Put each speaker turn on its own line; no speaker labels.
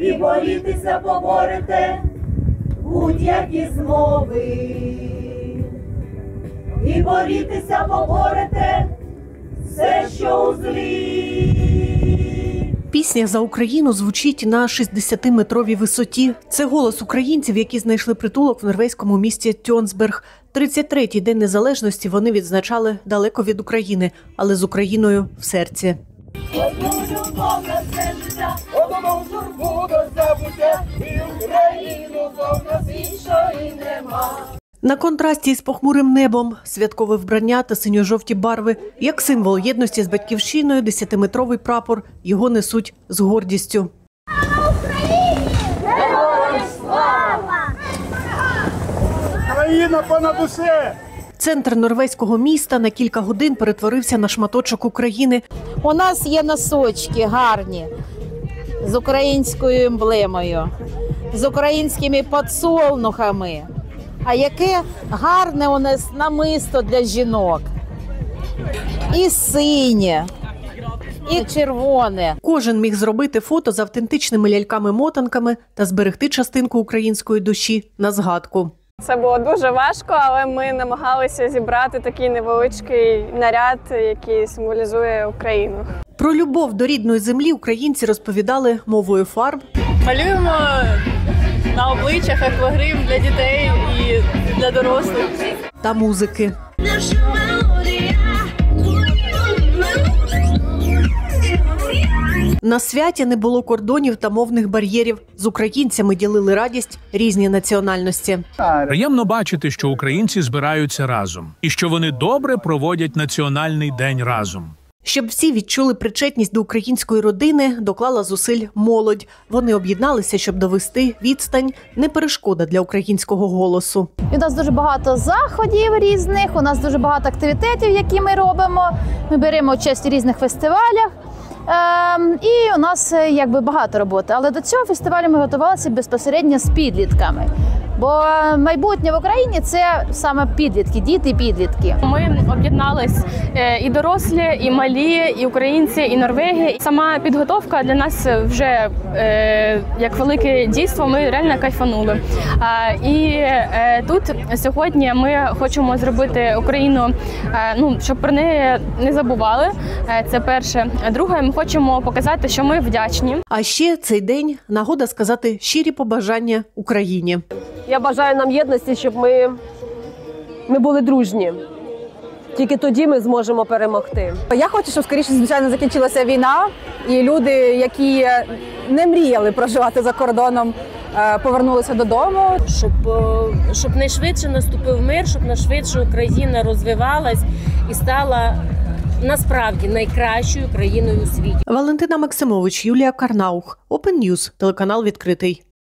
і борітися поборете будь-які змови. І борітися поборете все, що у злі.
Пісня «За Україну» звучить на 60-метровій висоті. Це голос українців, які знайшли притулок в норвезькому місті Тьонсберг. 33-й День Незалежності вони відзначали далеко від України, але з Україною в серці.
Одну любов на все життя, одну журбу до забуття, і Україну, бо в нас іншої нема.
На контрасті з похмурим небом святкове вбрання та синьо-жовті барви. Як символ єдності з батьківщиною 10-метровий прапор. Його несуть з гордістю.
Країна понад усе!
Центр норвезького міста на кілька годин перетворився на шматочок України.
У нас є носочки гарні з українською емблемою, з українськими подсолнухами. А яке гарне у нас намисто для жінок. І синє, і червоне.
Кожен міг зробити фото з автентичними ляльками-мотанками та зберегти частинку української душі на згадку.
Це було дуже важко, але ми намагалися зібрати такий невеличкий наряд, який символізує Україну.
Про любов до рідної землі українці розповідали мовою фарб.
Малюємо на обличчях аквагрим для дітей і для дорослих.
Та музики. На святі не було кордонів та мовних бар'єрів. З українцями ділили радість різні національності.
Приємно бачити, що українці збираються разом і що вони добре проводять національний день разом.
Щоб всі відчули причетність до української родини, доклала зусиль молодь. Вони об'єдналися, щоб довести відстань не перешкода для українського голосу.
У нас дуже багато заходів різних, у нас дуже багато активітетів, які ми робимо. Ми беремо участь у різних фестивалях. І у нас багато роботи. Але до цього фестивалю ми готувалися безпосередньо з підлітками. Бо майбутнє в Україні – це саме підлітки, діти і підлітки.
Ми об'єднались і дорослі, і малі, і українці, і норвеги. Сама підготовка для нас вже як велике дійство, ми реально кайфанули. І тут сьогодні ми хочемо зробити Україну, щоб про неї не забували. Це перше. Друге, ми хочемо показати, що ми вдячні.
А ще цей день – нагода сказати щирі побажання Україні.
Я бажаю нам єдності, щоб ми були дружні. Тільки тоді ми зможемо перемогти.
Я хочу, щоб скоріше, звичайно, закінчилася війна, і люди, які не мріяли проживати за кордоном, повернулися додому.
Щоб найшвидше наступив мир, щоб найшвидше Україна розвивалась і стала насправді найкращою країною у світі.
Валентина Максимович, Юлія Карнаух, Open News, телеканал «Відкритий».